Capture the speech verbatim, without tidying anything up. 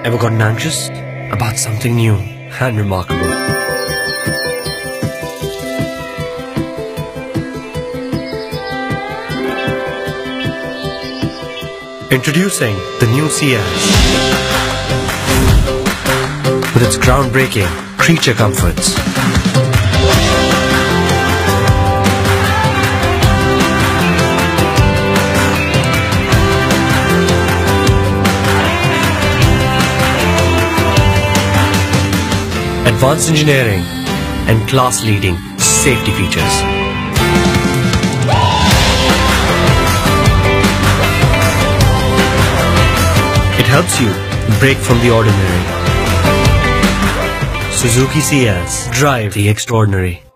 Ever gotten anxious about something new and remarkable? Introducing the new Ciaz. With its groundbreaking creature comforts. Advanced engineering and class-leading safety features. It helps you break from the ordinary. Suzuki Ciaz. Drive the extraordinary.